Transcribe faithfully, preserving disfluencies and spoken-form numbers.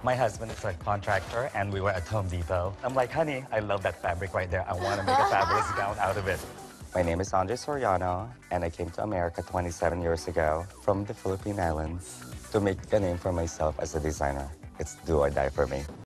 My husband is a contractor, and we were at Home Depot. I'm like, honey, I love that fabric right there. I want to make a fabulous gown out of it. My name is Andre Soriano, and I came to America twenty-seven years ago from the Philippine Islands to make a name for myself as a designer. It's do or die for me.